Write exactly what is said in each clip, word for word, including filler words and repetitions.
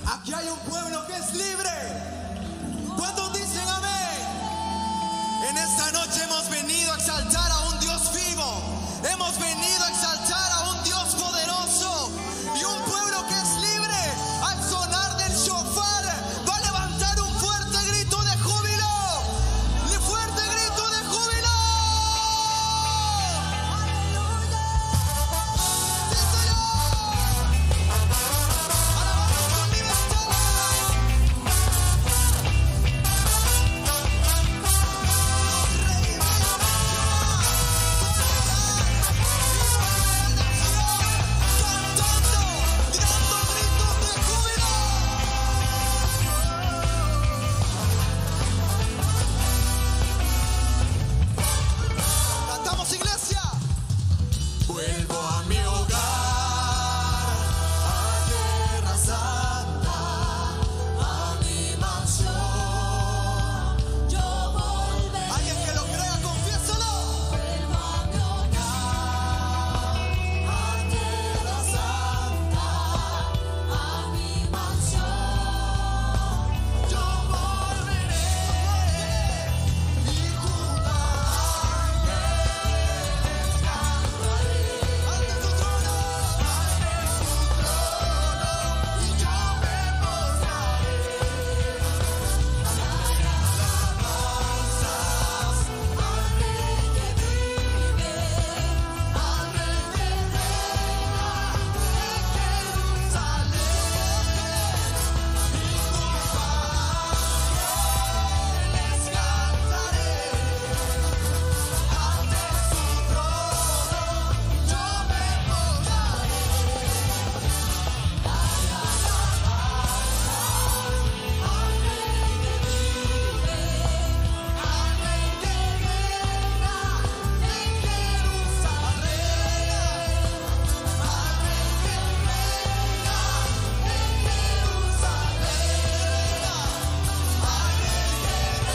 Aquí hay un pueblo que es libre. ¿Cuántos dicen amén? En esta noche hemos venido a exaltar a un Dios vivo. Hemos venido a exaltar a un Dios poderoso. Y un pueblo que es libre, al sonar del shofar, va a levantar un fuerte grito de júbilo. Un fuerte grito de júbilo. ¡Sí, Señor! Alabamos con libertad. Cantamos, iglesia. Vuelvo a mi hogar, a tierra santa, a mi mansión. Yo volveré. Alguien que lo crea, confiésalo. Vuelvo a mi hogar, a tierra santa, a mi mansión. Yo volveré y junto a ángeles cantaré ante tu trono, ante tu trono, y yo me postraré. Alabanzas al Rey que vive, al Rey que reina en Jerusalén. Y junto a ángeles cantaré ante su trono, yo me postraré. Al Rey que vive, al Rey que reina en Jerusalén, al Rey que reina en Jerusalén, al Rey que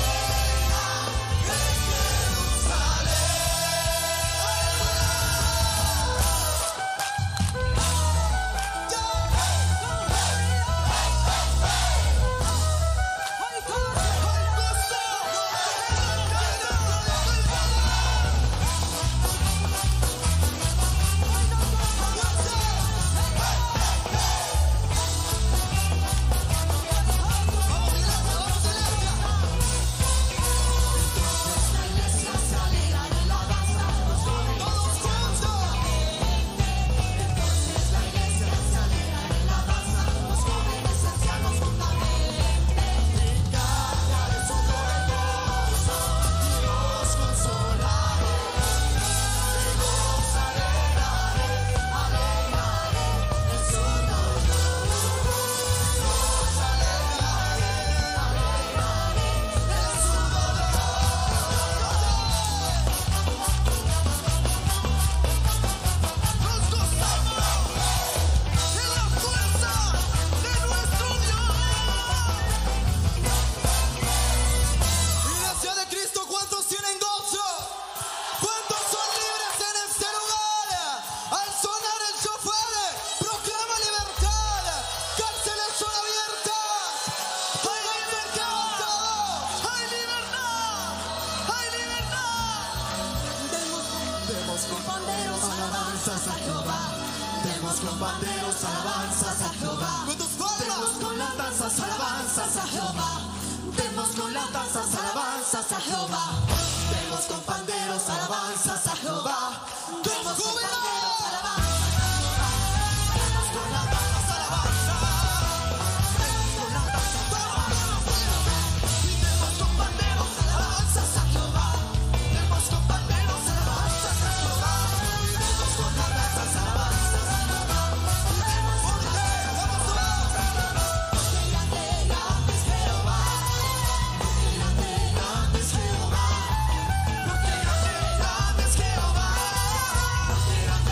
Iglesia de Cristo, ¿cuántos tienen gozo? ¿Cuántos son libres en este lugar? Al sonar el shofar, proclama libertad. Cárceles son abiertas. Hay libertad. Hay libertad. Hay libertad. Demos, demos con panderos alabanzas a Jehová. Demos con panderos alabanzas a Jehová. Con tus palmas. Demos con las danzas alabanzas a Jehová. Demos con las danzas alabanzas a Jehová. Demos con panderos alabanzas a Jehová. Demos con panderos alabanzas a Jehová. Demos con las danzas alabanzas. Demos con las danzas alabanzas a Jehová. Y demos con panderos alabanzas a Jehová. Demos con panderos alabanzas a Jehová. Y demos con las danzas alabanzas a Jehová. Y demos con las danzas alabanzas a Jehová. Grande, grande es Jehová. Grande, grande es Jehová. Porque grande, grande es Jehová. Porque grande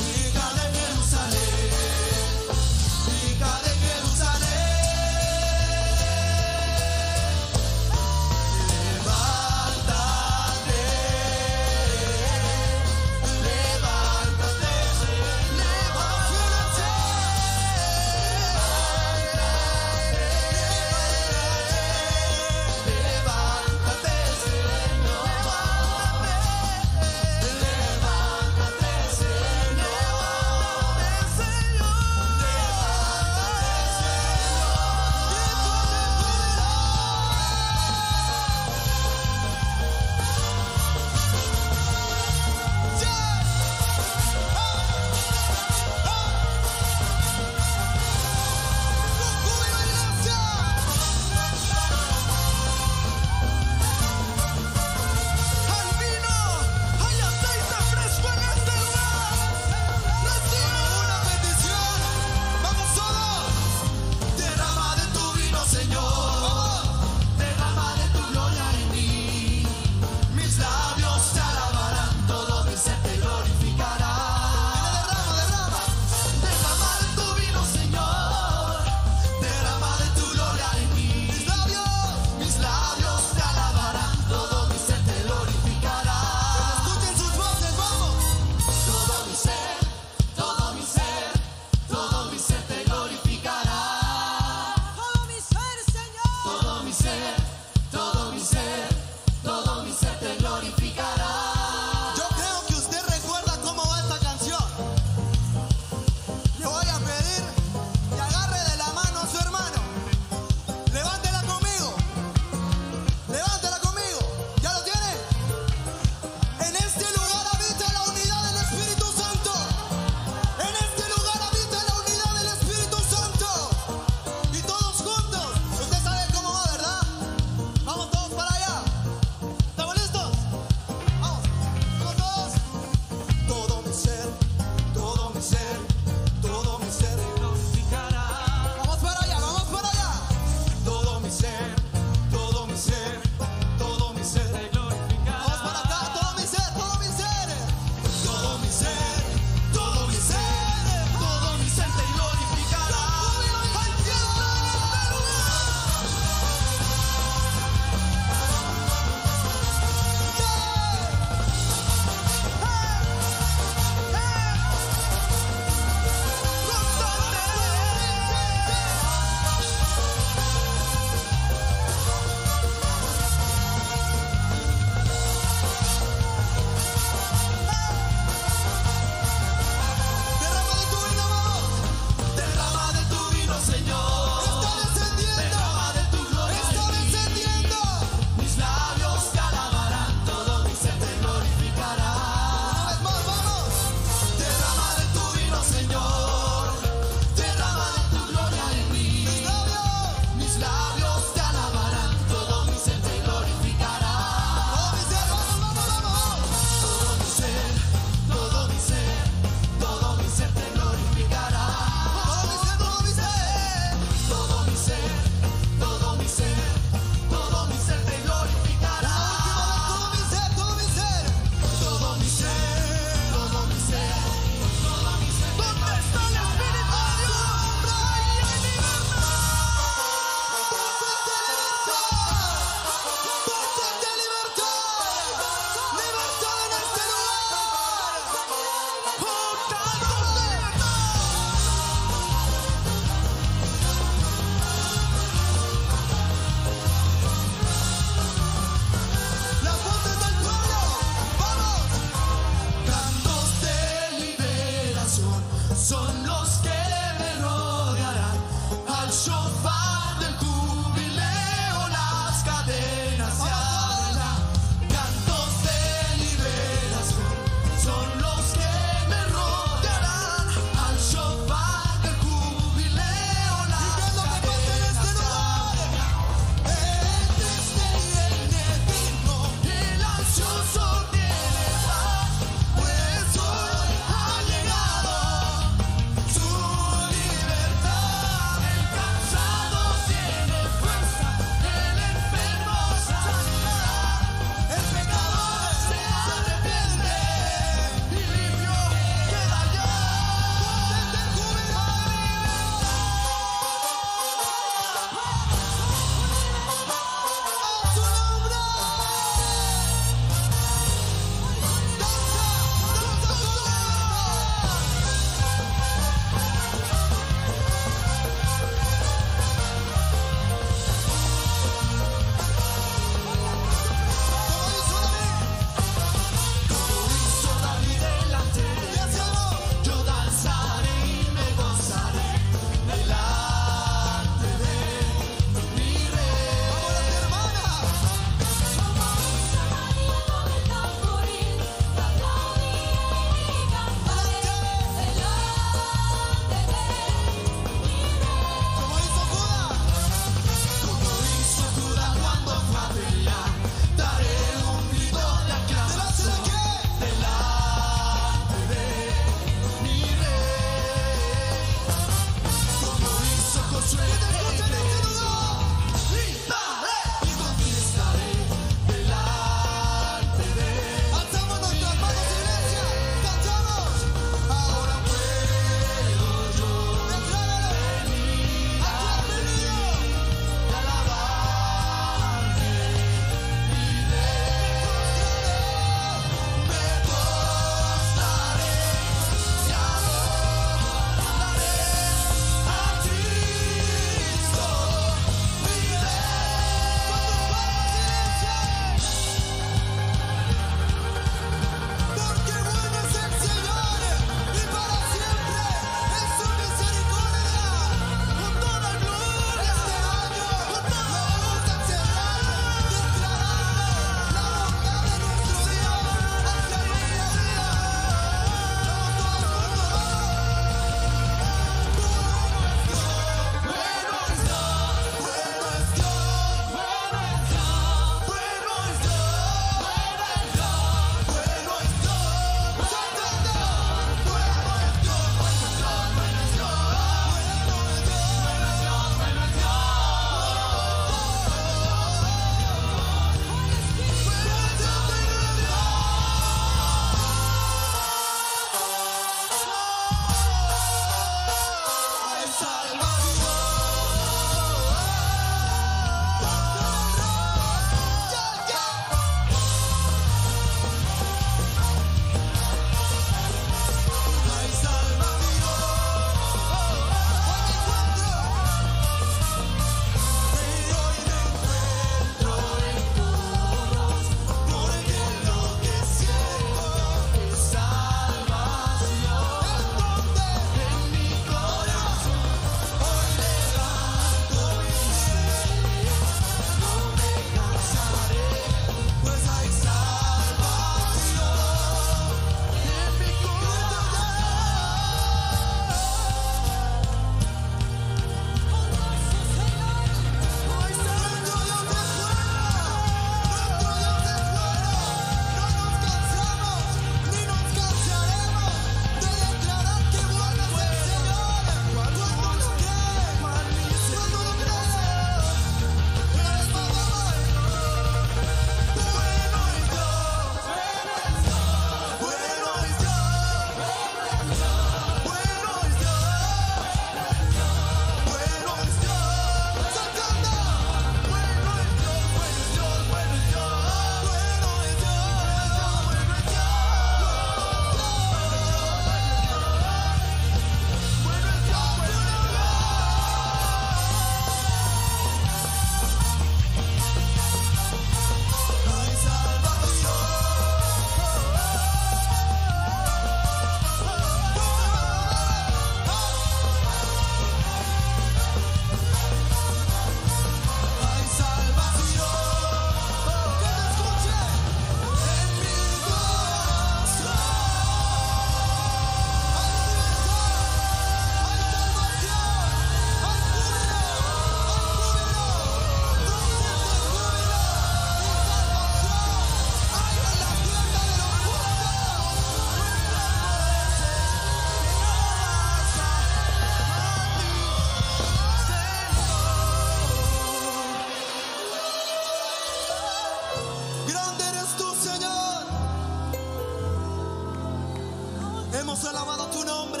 hemos alabado tu nombre,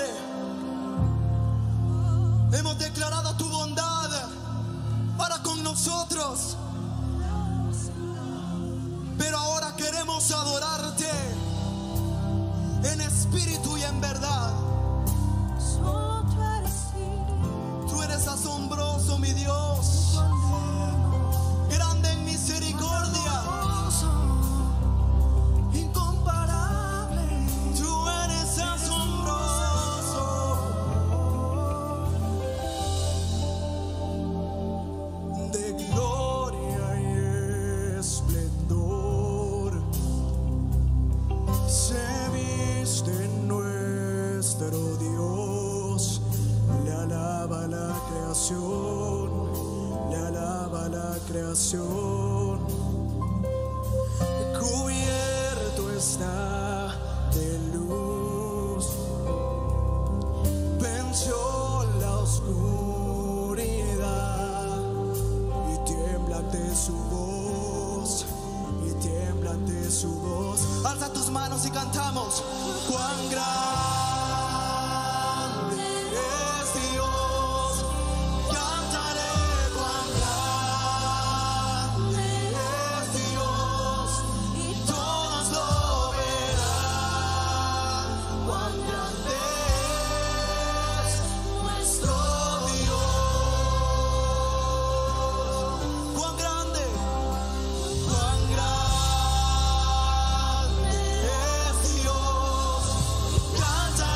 hemos declarado tu bondad para con nosotros, pero ahora queremos adorarte en espíritu y en verdad. Tú eres asombroso, mi Dios, grande en misericordia, incomparable. Tú eres asombroso, de gloria y esplendor se viste nuestro Dios. Le alaba la creación, le alaba la creación. Cubierto está de luz, venció la oscuridad, y tiembla ante su voz, y tiembla ante su voz. Alza tus manos y cantamos. Cuán grande Canta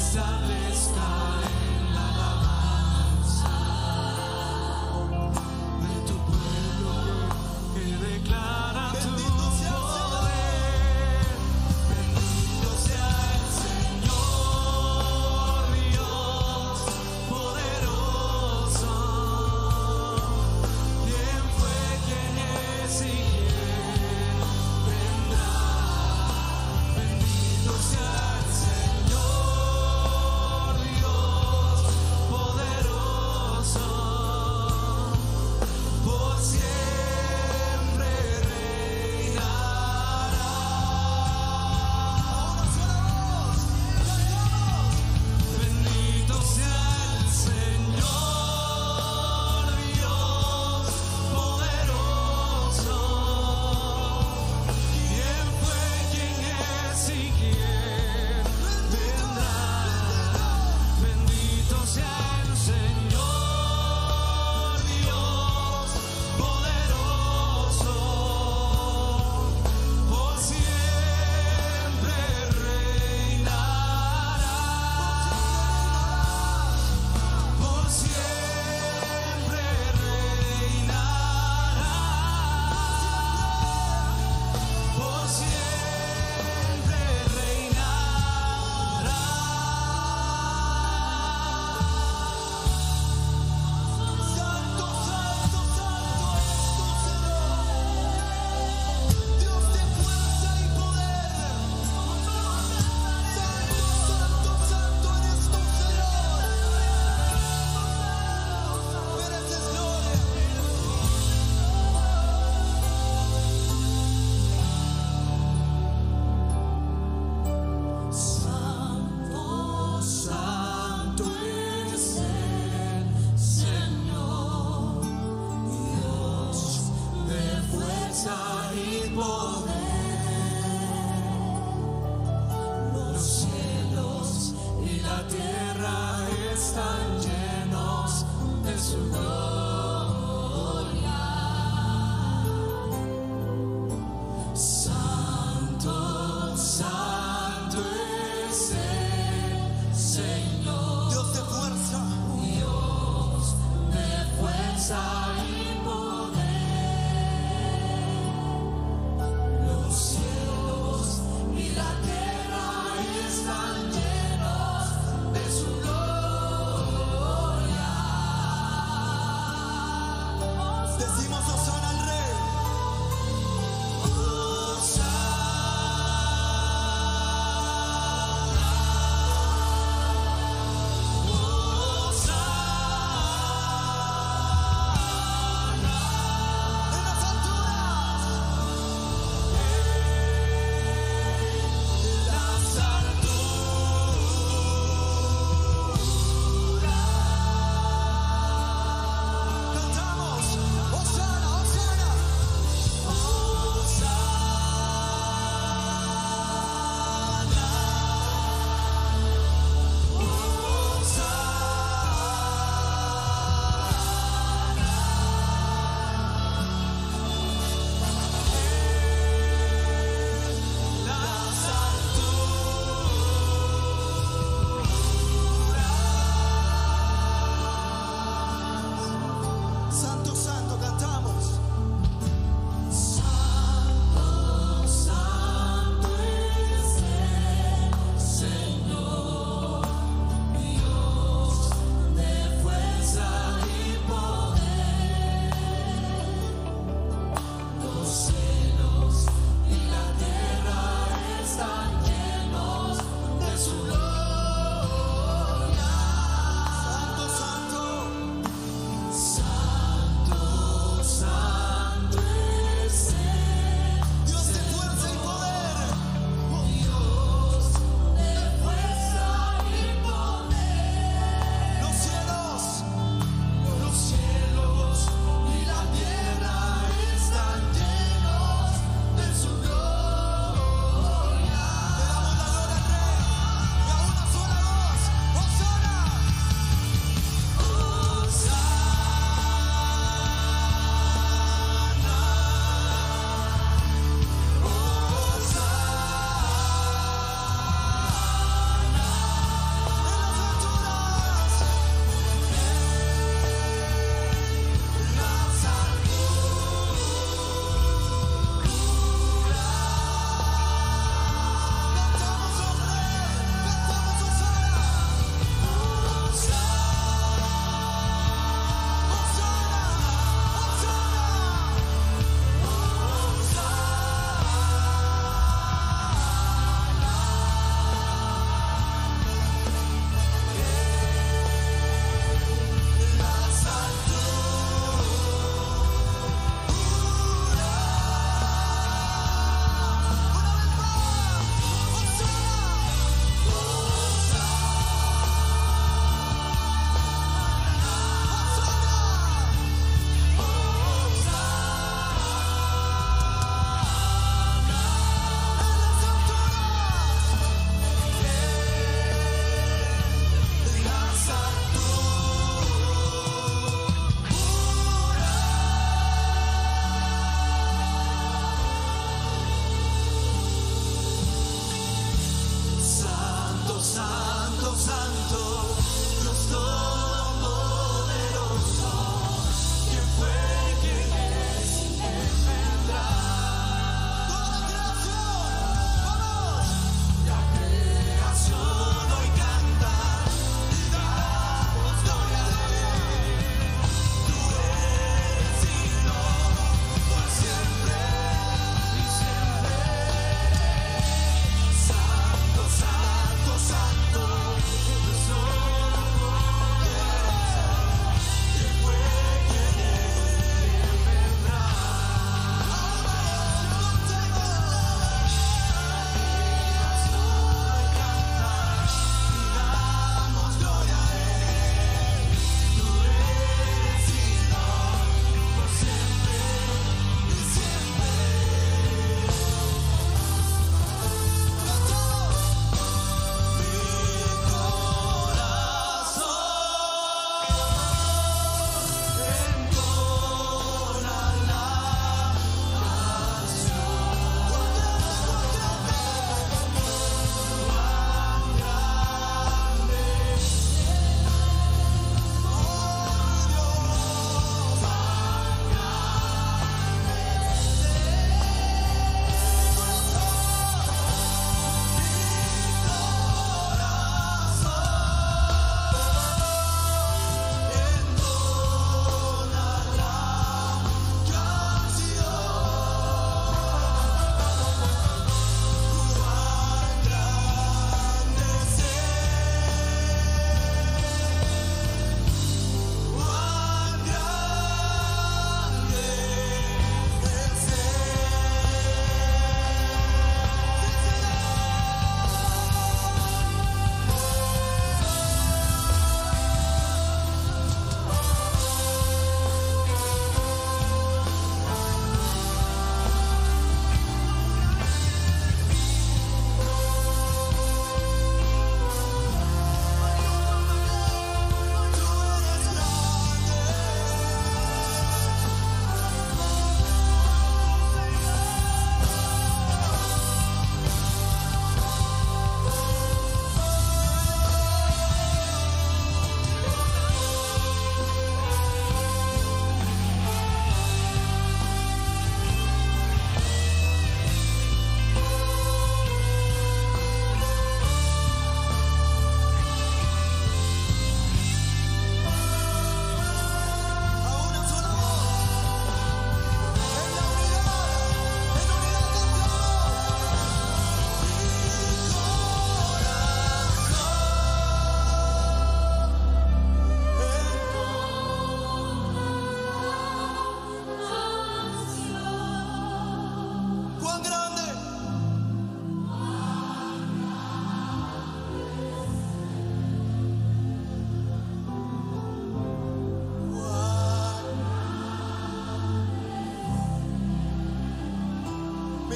establezca en la alabanza de tu pueblo que declara tu poder. Bendito sea el Señor Dios poderoso, quien fue, quien es y quien vendrá. Bendito sea el Señor Dios poderoso, por siempre reinará. Bendito sea el Señor Dios poderoso, quien fue, quien es y quien vendrá. Bendito sea el Señor Dios poderoso, por siempre reinará. Por siempre reinará. Por siempre reinará. Santo, santo, santo es tu Señor, Dios de fuerza y poder. Santo, santo, santo eres tu Señor. Mereces gloria. Santo, santo es el Señor, Dios de fuerza y poder. Los cielos y la tierra están llenos de su gloria. Santo, santo es el Señor, Dios de fuerza, Dios de fuerza y poder. Los cielos y la tierra están llenos de su gloria.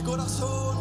corazón.